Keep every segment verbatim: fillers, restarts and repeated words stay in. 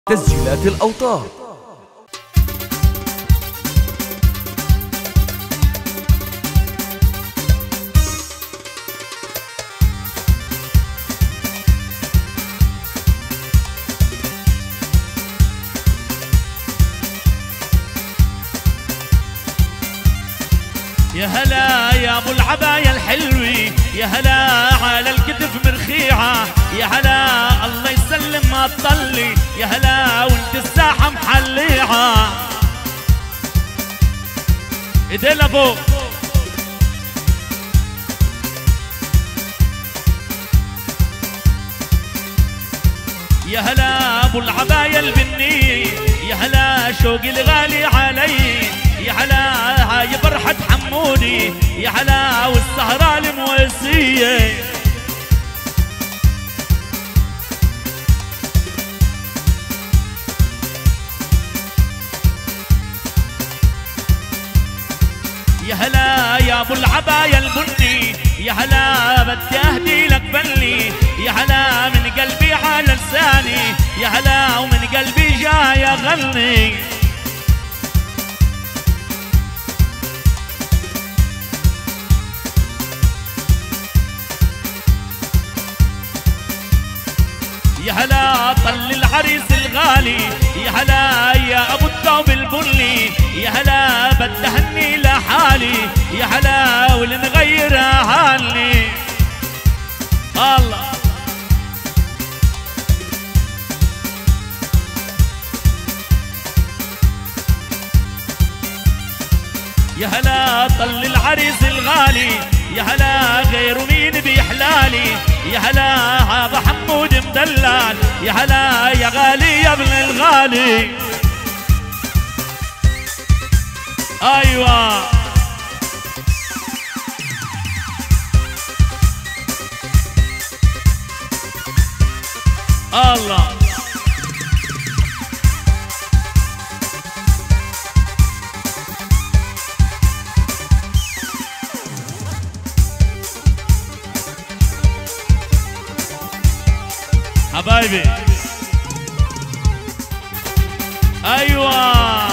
تسجيلات الأوتار. يا هلا يا ابو العباية الحلوي، يا هلا على الكتف مرخيعة، يا هلا الله يسلم ما تطلي، يا هلا وانت الساحة محليعة. ايدين لفوق. يا هلا ابو العباية البني، يا هلا شوقي الغالي علي، يا هلا هاي فرحة حمودي، يا هلا والسهرة المويسية. يا هلا يا ابو العباية البني، يا هلا بدي اهدي لك بلي، يا هلا من قلبي على لساني، يا هلا ومن قلبي جاي اغني. يا هلا طل العريس الغالي، يا هلا يا ابو الثوب البني، يا هلا بدي اهني لحالي، يا هلا والمغير اهالي. الله يا هلا طل العريس الغالي، يا هلا غير مين بيحلالي، يا هلا هذا حمود مدلل، يا هلا يا غالي يا ابن الغالي. ايوه الله حبايبي. ايوه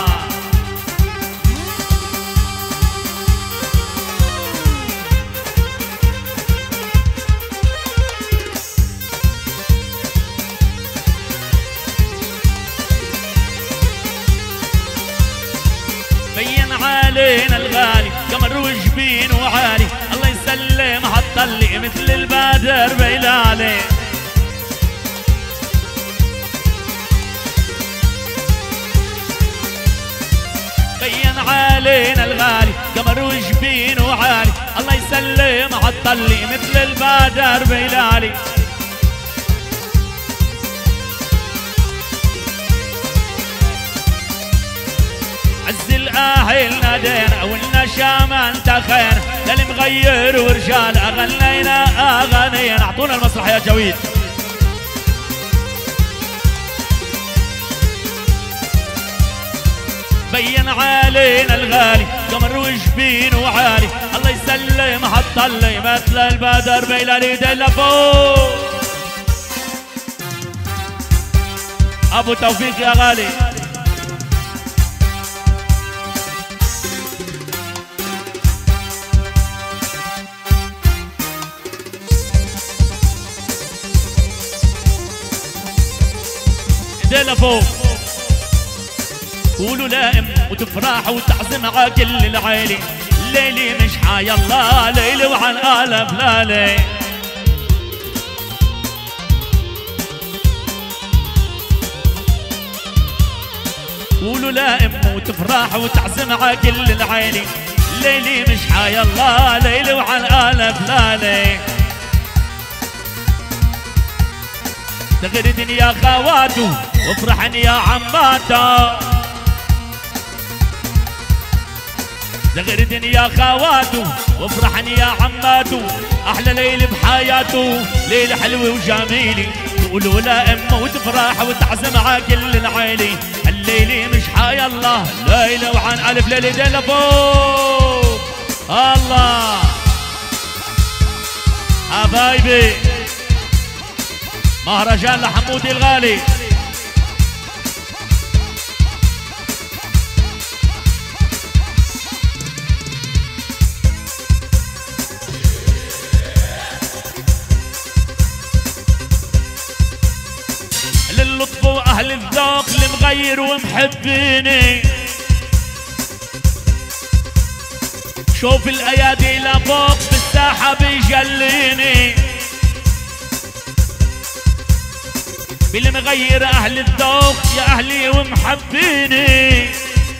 بين علينا الغالي قمر وجبين وعالي، الله يسلم هالطلي مثل البدر بيلالي. بين علينا الغالي قمر وجبين وعالي، الله يسلم عالطلي مثل البدر بيلالي. عز الاهل نادينا ولنا شاما انتخينا، للمغير ورجال اغنينا اغانينا. اعطونا المسرح يا جويد. بين علينا الغالي قمر وجبين وعالي، الله يسلم هالطلي مثل البدر بيلالي. ايدين لفوق. ابو توفيق يا غالي. ايدين لفوق. قولوا لا ام وتفرح وتعزم على كل العيلة، الليلي مش حيا الله ليلي وعن الف لالي. قولوا لا ام وتفرح وتعزم على كل العيلة، الليلي مش حيا الله ليلي وعن الف لالي. تغردن يا خواتو وافرحن يا عماتو، زغردن يا خواتو وافرحن يا عماتو، احلى ليل بحياته ليل حلو وجميلي. تقولوا لا امه وتفرح وتعزم على كل العيلة، الليلي مش حيا الله ليلة وعن الف ليلة. ايدين لفوق. الله حبايبي. مهرجان لحمودي الغالي. اهل الذوق المغير ومحبيني. شوف الايادي لفوق بالساحة بيجليني. بالمغير اهل الذوق يا اهلي ومحبيني.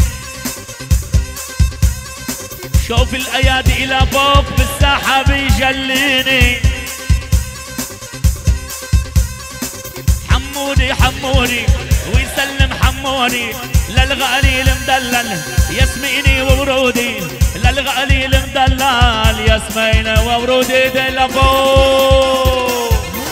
شوف الايادي لفوق بالساحة بيجليني. حمودي حمودي ويسلم حمودي للغالي المدلل ياسميني وورودي. للغالي المدلل ياسميني وورودي دلفوق.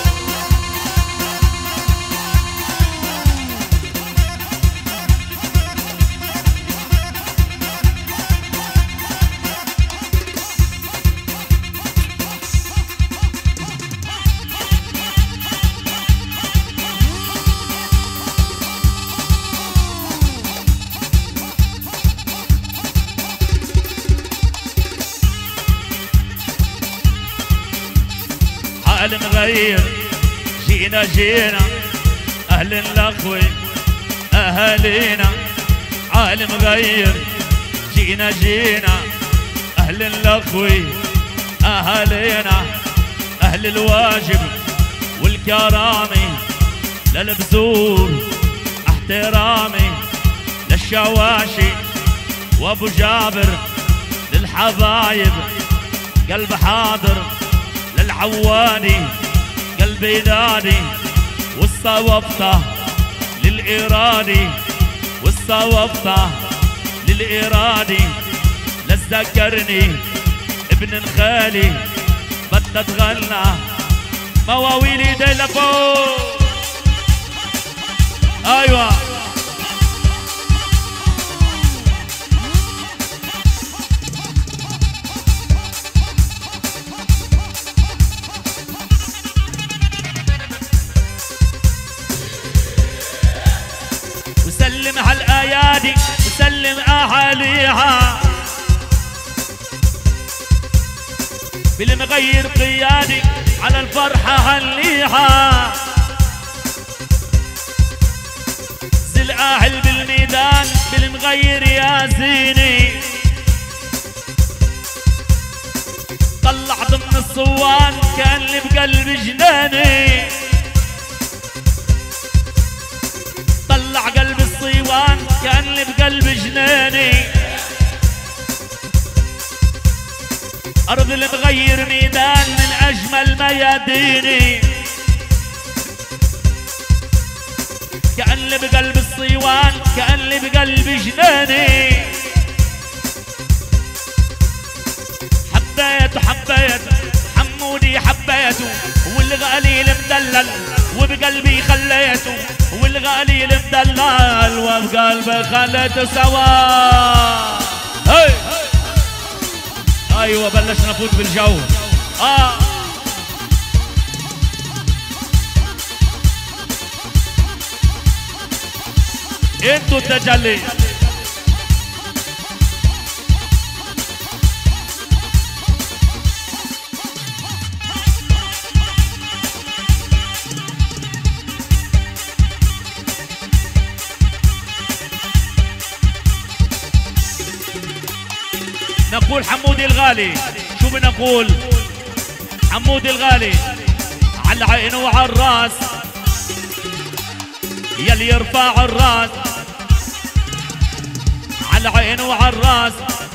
المغير جينا جينا اهل الاخوي اهالينا. عالم غير جينا جينا اهل الاخوي اهالينا. اهل الواجب والكرامي للبزور احترامي. للشواشي وابو جابر للحبايب قلب حاضر. للعواني قلبي نادي والصوفطة للإيراني. والصوفطة للإيراني. لتذكرني ابن الخالي بدنا تغنى مواويلي دلفوق. ايوه وسلم على الايادي وسلم اهاليها. بالمغير قيادي على الفرحه هنليها. زل اهل بالميدان بالمغير يا زيني. طلع ضمن الصوان كان اللي بقلب جناني. طلع قلب الصيوان كان اللي بقلب جناني. أرض المغير ميدان من أجمل مياديني. كان اللي بقلب الصيوان كان اللي بقلب جناني. حبيته حبيته حمودي حبيته والغالي المدلل وبقلبي خليته. والغالي المدلل وبقلبي خليته سوا. هي ايوه بلشنا نفوت بالجو. اه انتو التجلي. نقول حمودي الغالي. شو بنقول؟ حمودي الغالي على العين وعلى الراس يلي يرفع الراس. على العين وعلى الراس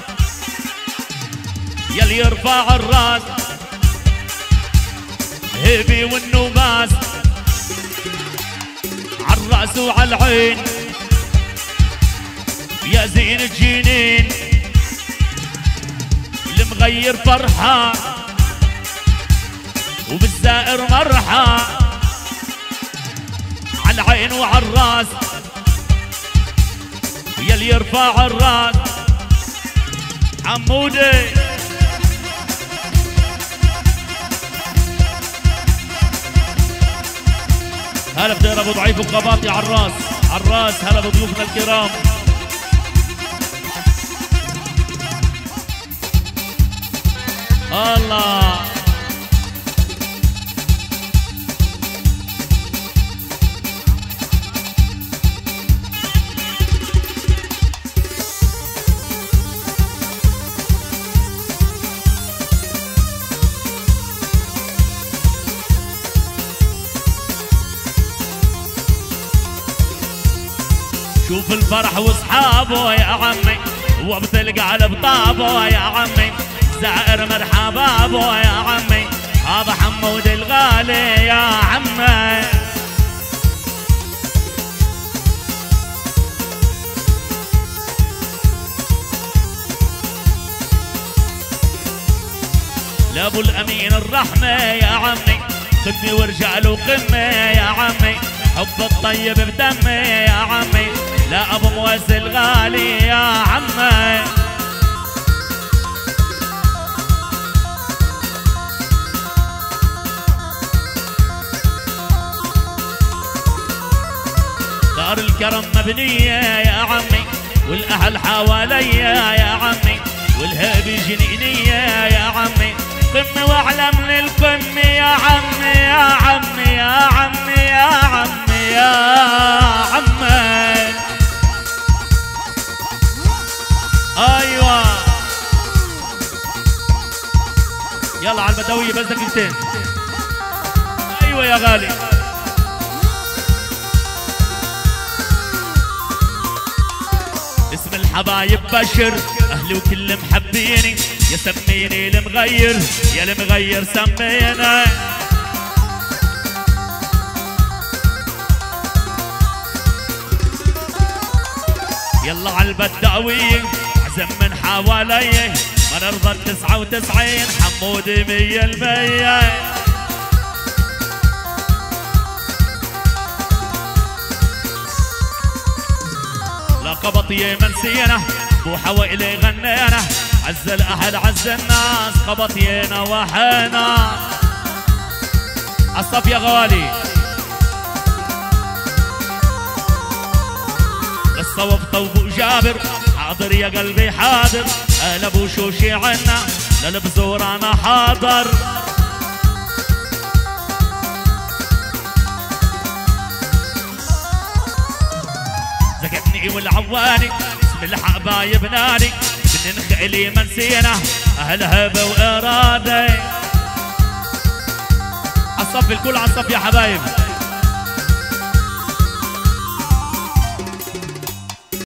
يلي يرفع الراس. هيبي والنوباس على الراس وعلى العين يا زين الجنين. المغير فرحة وبالزائر مرحة. على العين وعلى الراس يلي يرفع الراس. حمودي هلا بدير ابو ضعيف وقباطي على الراس على الراس. هلا بضيوفنا الكرام. الله شوف الفرح واصحابه يا عمي، وبتلقى بطابه يا عمي، زائر مرحبا بو يا عمي، هذا حمود الغالي يا عمي. لابو الامين الرحمه يا عمي، خدني وارجع له قمه يا عمي، حب الطيب بدمي يا عمي، لا ابو موز الغالي يا عمي. دار الكرم مبنيه يا عمي، والاهل حواليا يا عمي، والهبي جنينيه يا عمي، قمه واعلى من القمه يا عمي يا عمي يا عمي يا عمي يا عمي. ايوه يلا على البدويه بس دقيقتين. ايوه يا غالي. اسم الحبايب بشر، اهلي وكل محبيني، يا سميني المغير يا المغير سمينا. يلا عالبداوية عزم من حوالي، ما نرضى التسعة وتسعين، حمود مية المية. قبطية منسينا بو حوائلي غنينا، عز الاهل عز الناس، قبطينا وحينا. عالصف يا غوالي للصوب طوب جابر، حاضر يا قلبي حاضر، اهل ابو شوشي عنا، للبزور انا حاضر. والعواني اسم الحبايب نادي، بنن خيلي منسينا، اهل هبه واراده. عالصف الكل عالصف يا حبايب.